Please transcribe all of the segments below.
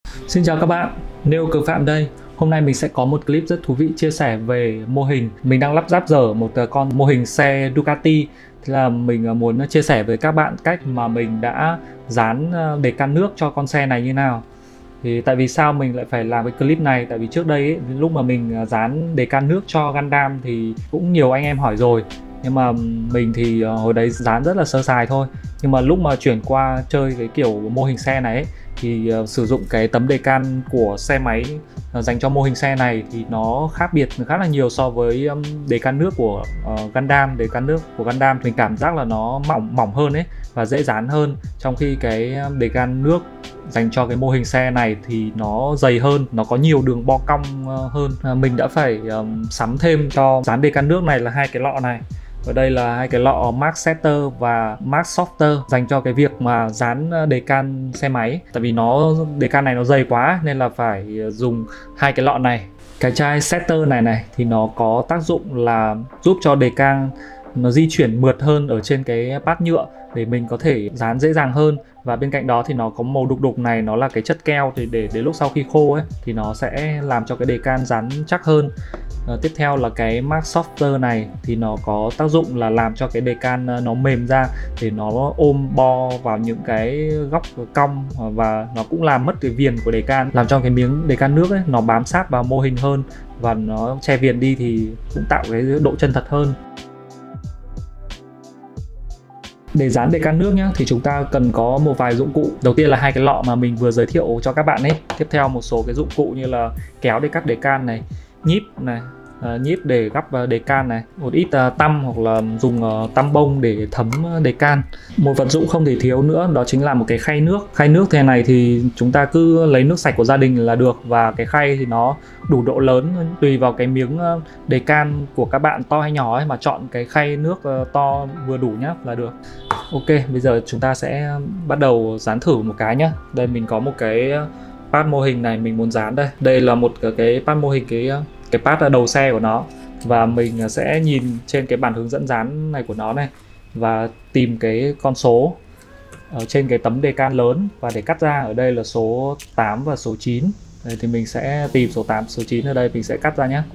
Xin chào các bạn, Nêu Cờ Phạm đây. Hôm nay mình sẽ có một clip rất thú vị chia sẻ về mô hình. Mình đang lắp ráp dở một con mô hình xe Ducati. Thế là mình muốn chia sẻ với các bạn cách mà mình đã dán đề can nước cho con xe này như nào. Thì tại vì sao mình lại phải làm cái clip này? Tại vì trước đây ấy, lúc mà mình dán đề can nước cho Gundam thì cũng nhiều anh em hỏi rồi. Nhưng mà mình thì hồi đấy dán rất là sơ sài thôi. Nhưng mà lúc mà chuyển qua chơi cái kiểu mô hình xe này ấy, thì sử dụng cái tấm đề can của xe máy dành cho mô hình xe này thì nó khác biệt khá là nhiều so với đề can nước của Gundam. Đề can nước của Gundam mình cảm giác là nó mỏng hơn ấy và dễ dán hơn, trong khi cái đề can nước dành cho cái mô hình xe này thì nó dày hơn, nó có nhiều đường bo cong hơn. Mình đã phải sắm thêm cho dán đề can nước này là hai cái lọ này. Ở đây là hai cái lọ Max Setter và Max Softer dành cho cái việc mà dán đề can xe máy. Tại vì đề can này nó dày quá nên là phải dùng hai cái lọ này. Cái chai Setter này thì nó có tác dụng là giúp cho đề can nó di chuyển mượt hơn ở trên cái pad nhựa để mình có thể dán dễ dàng hơn. Và bên cạnh đó thì nó có màu đục đục này, nó là cái chất keo, thì để đến lúc sau khi khô ấy thì nó sẽ làm cho cái đề can dán chắc hơn. Tiếp theo là cái Max Softer này thì nó có tác dụng là làm cho cái đề can nó mềm ra để nó ôm bo vào những cái góc cong, và nó cũng làm mất cái viền của đề can, làm cho cái miếng đề can nước ấy nó bám sát vào mô hình hơn, và nó che viền đi thì cũng tạo cái độ chân thật hơn. Để dán đề can nước nhá thì chúng ta cần có một vài dụng cụ. Đầu tiên là hai cái lọ mà mình vừa giới thiệu cho các bạn ấy. Tiếp theo một số cái dụng cụ như là kéo để cắt đề can này, nhíp này, nhíp để gắp đề can này, một ít tăm hoặc là dùng tăm bông để thấm đề can. Một vật dụng không thể thiếu nữa đó chính là một cái khay nước. Khay nước thế này thì chúng ta cứ lấy nước sạch của gia đình là được, và cái khay thì nó đủ độ lớn, tùy vào cái miếng đề can của các bạn to hay nhỏ ấy mà chọn cái khay nước to vừa đủ nhá là được. Ok, bây giờ chúng ta sẽ bắt đầu dán thử một cái nhá. Đây mình có một cái pad mô hình này mình muốn dán đây. Đây là một cái pad mô hình, cái pad ở đầu xe của nó, và mình sẽ nhìn trên cái bản hướng dẫn dán này của nó này và tìm cái con số ở trên cái tấm đề can lớn và để cắt ra. Ở đây là số 8 và số 9. Đây thì mình sẽ tìm số 8, số 9 ở đây mình sẽ cắt ra nhé.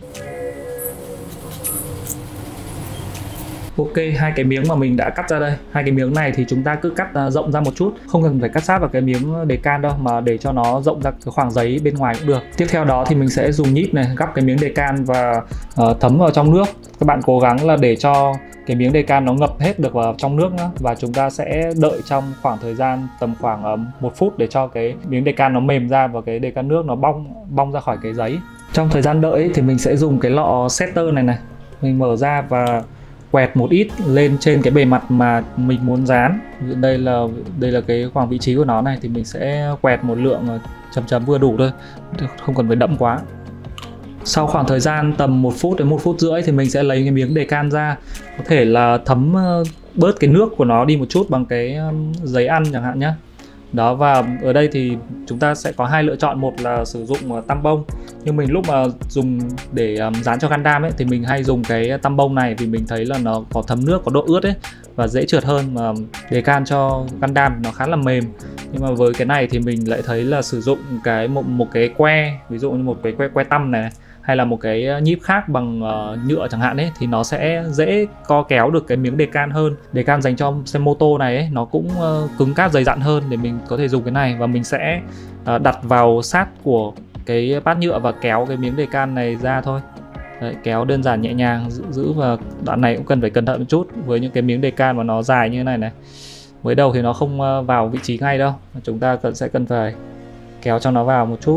Ok, hai cái miếng mà mình đã cắt ra đây, hai cái miếng này thì chúng ta cứ cắt rộng ra một chút, không cần phải cắt sát vào cái miếng đề can đâu, mà để cho nó rộng ra cái khoảng giấy bên ngoài cũng được. Tiếp theo đó thì mình sẽ dùng nhíp này gắp cái miếng đề can và thấm vào trong nước. Các bạn cố gắng là để cho cái miếng đề can nó ngập hết được vào trong nước nữa, và chúng ta sẽ đợi trong khoảng thời gian tầm khoảng 1 phút để cho cái miếng đề can nó mềm ra và cái đề can nước nó bong ra khỏi cái giấy. Trong thời gian đợi thì mình sẽ dùng cái lọ setter này, mình mở ra và quẹt một ít lên trên cái bề mặt mà mình muốn dán. Đây là cái khoảng vị trí của nó này, thì mình sẽ quẹt một lượng chấm vừa đủ thôi, không cần phải đậm quá. Sau khoảng thời gian tầm 1 phút đến 1 phút rưỡi thì mình sẽ lấy cái miếng đề can ra, có thể là thấm bớt cái nước của nó đi một chút bằng cái giấy ăn chẳng hạn nhé. Đó, và ở đây thì chúng ta sẽ có hai lựa chọn. Một là sử dụng tăm bông, nhưng mình lúc mà dùng để dán cho Gundam ấy thì mình hay dùng cái tăm bông này vì mình thấy là nó có thấm nước, có độ ướt ấy và dễ trượt hơn. Mà đề can cho Gundam nó khá là mềm, nhưng mà với cái này thì mình lại thấy là sử dụng một cái que, ví dụ như một cái que tăm này, hay là một cái nhíp khác bằng nhựa chẳng hạn ấy, thì nó sẽ dễ co kéo được cái miếng đề can hơn. Đề can dành cho xe mô tô này ấy, nó cũng cứng cáp dày dặn hơn, để mình có thể dùng cái này. Và mình sẽ đặt vào sát của cái pad nhựa và kéo cái miếng đề can này ra thôi. Đấy, kéo đơn giản nhẹ nhàng, giữ, và đoạn này cũng cần phải cẩn thận một chút với những cái miếng đề can mà nó dài như thế này này. Mới đầu thì nó không vào vị trí ngay đâu, chúng ta sẽ cần phải kéo cho nó vào một chút.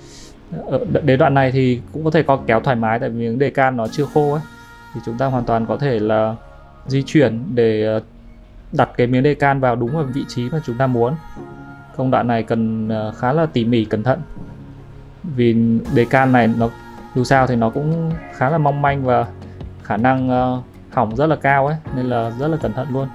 Đến đoạn này thì cũng có thể có kéo thoải mái, tại vì miếng đề can nó chưa khô ấy, thì chúng ta hoàn toàn có thể là di chuyển để đặt cái miếng đề can vào đúng vào vị trí mà chúng ta muốn. Công đoạn này cần khá là tỉ mỉ cẩn thận, vì đề can này nó dù sao thì nó cũng khá là mong manh và khả năng hỏng rất là cao ấy, nên là rất là cẩn thận luôn.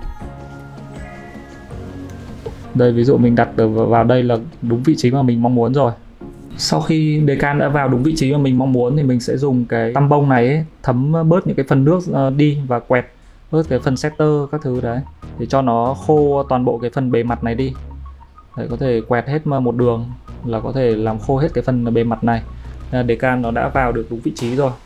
Đây, ví dụ mình đặt vào đây là đúng vị trí mà mình mong muốn rồi. Sau khi đề can đã vào đúng vị trí mà mình mong muốn thì mình sẽ dùng cái tăm bông này ấy, thấm bớt những cái phần nước đi và quẹt bớt cái phần setter các thứ đấy để cho nó khô toàn bộ cái phần bề mặt này đi. Đấy, có thể quẹt hết một đường là có thể làm khô hết cái phần bề mặt này. Decal nó đã vào được đúng vị trí rồi.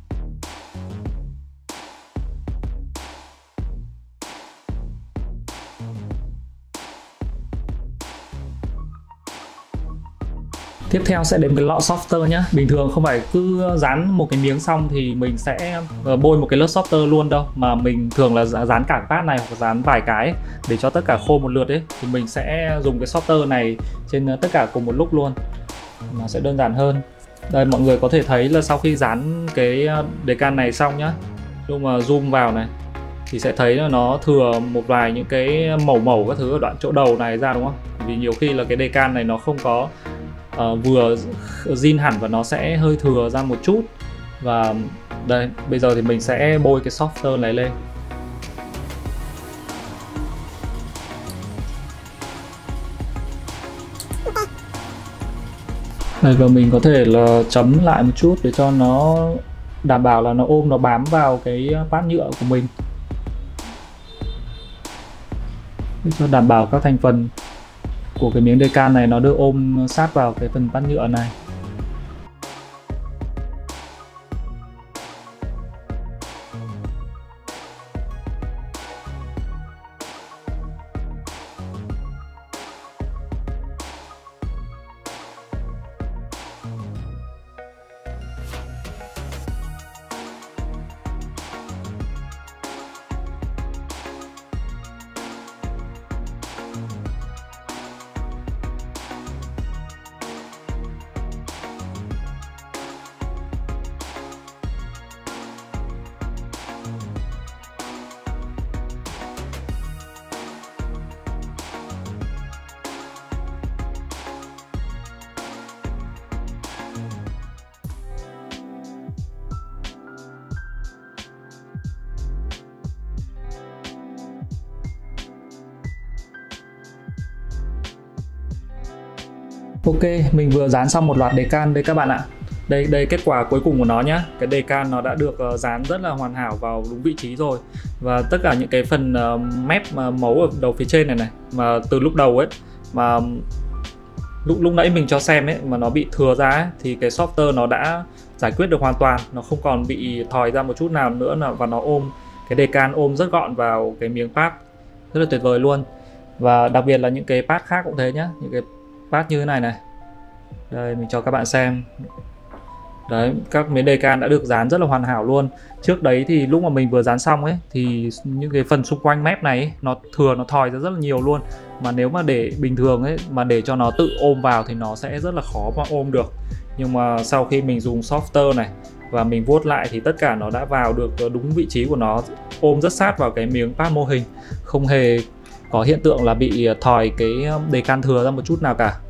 Tiếp theo sẽ đến cái lọ softer nhé. Bình thường không phải cứ dán một cái miếng xong thì mình sẽ bôi một cái lớp softer luôn đâu, mà mình thường là dán cả pad này hoặc dán vài cái để cho tất cả khô một lượt ấy, thì mình sẽ dùng cái softer này trên tất cả cùng một lúc luôn, nó sẽ đơn giản hơn. Đây, mọi người có thể thấy là sau khi dán cái decal này xong nhá, lúc mà zoom vào này thì sẽ thấy là nó thừa một vài những cái mẩu các thứ ở đoạn chỗ đầu này ra, đúng không? Vì nhiều khi là cái decal này nó không có vừa zin hẳn và nó sẽ hơi thừa ra một chút. Và đây, bây giờ thì mình sẽ bôi cái softer này lên. Đây, và mình có thể là chấm lại một chút để cho nó đảm bảo là nó ôm, nó bám vào cái pad nhựa của mình, để cho đảm bảo các thành phần của cái miếng decal này nó được ôm sát vào cái phần pad nhựa này. Ok, mình vừa dán xong một loạt decal đây các bạn ạ. Đây kết quả cuối cùng của nó nhá. Cái decal nó đã được dán rất là hoàn hảo vào đúng vị trí rồi. Và tất cả những cái phần mép mấu ở đầu phía trên này mà từ lúc đầu ấy, mà lúc nãy mình cho xem ấy, mà nó bị thừa ra ấy, thì cái softer nó đã giải quyết được hoàn toàn. Nó không còn bị thòi ra một chút nào nữa, và nó ôm, cái decal ôm rất gọn vào cái miếng pad, rất là tuyệt vời luôn. Và đặc biệt là những cái pad khác cũng thế nhá, những cái pad như thế này này. Đây, mình cho các bạn xem. Đấy, các miếng decal đã được dán rất là hoàn hảo luôn. Trước đấy thì lúc mà mình vừa dán xong ấy thì những cái phần xung quanh mép này ấy, nó thừa, nó thòi ra rất là nhiều luôn. Mà nếu mà để bình thường ấy, mà để cho nó tự ôm vào thì nó sẽ rất là khó mà ôm được. Nhưng mà sau khi mình dùng softer này và mình vuốt lại thì tất cả nó đã vào được đúng vị trí của nó, ôm rất sát vào cái miếng pad mô hình, không hề có hiện tượng là bị thòi cái decal thừa ra một chút nào cả,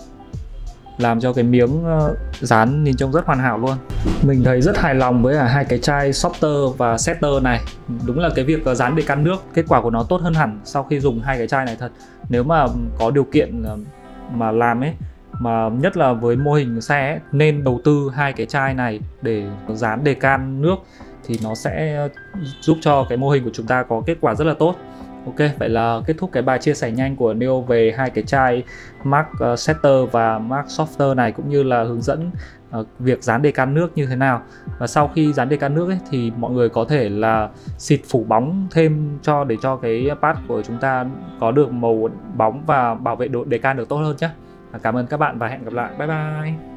làm cho cái miếng dán nhìn trông rất hoàn hảo luôn. Mình thấy rất hài lòng với hai cái chai softer và setter này. Đúng là cái việc dán decal nước, kết quả của nó tốt hơn hẳn sau khi dùng hai cái chai này thật. Nếu mà có điều kiện mà làm ấy, mà nhất là với mô hình xe ấy, nên đầu tư hai cái chai này để dán decal nước thì nó sẽ giúp cho cái mô hình của chúng ta có kết quả rất là tốt. Ok, vậy là kết thúc cái bài chia sẻ nhanh của Neo về hai cái chai Mark Setter và Mark Softer này, cũng như là hướng dẫn việc dán decal nước như thế nào. Và sau khi dán decal nước ấy, thì mọi người có thể là xịt phủ bóng thêm để cho cái pad của chúng ta có được màu bóng và bảo vệ độ decal được tốt hơn nhé. Cảm ơn các bạn và hẹn gặp lại. Bye bye.